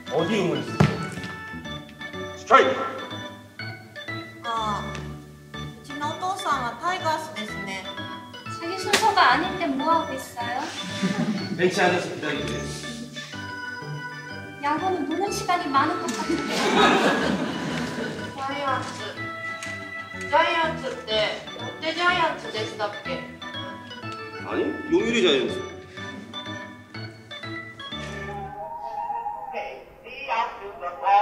어디 응을 쓰세요? 스트라이크! 아, うちのお父さんはタイガースですね. 자기 순서가 아닌데 뭐하고 있어요? 벤치에 앉아서 기다리세요. 야구는 노는 시간이 많은 것 같은데. ジャイアンツってロッテジャイアンツでしたっけ? 아니, 요미우리 자이언츠. The